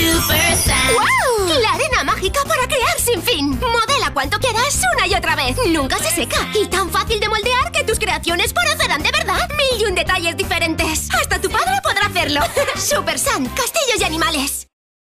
Super Sand. ¡Wow! La arena mágica para crear sin fin. Modela cuanto quieras una y otra vez. Nunca se seca. Y tan fácil de moldear que tus creaciones parecerán de verdad. 1000 y un detalles diferentes. Hasta tu padre podrá hacerlo. Super Sand, castillos y animales.